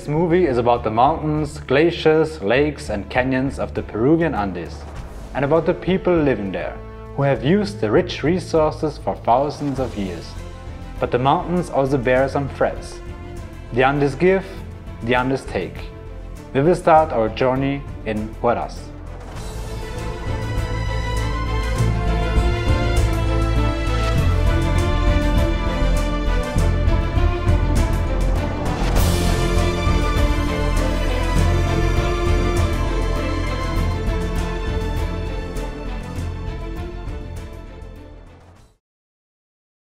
This movie is about the mountains, glaciers, lakes and canyons of the Peruvian Andes, and about the people living there, who have used the rich resources for thousands of years. But the mountains also bear some threats. The Andes give, the Andes take. We will start our journey in Huaraz.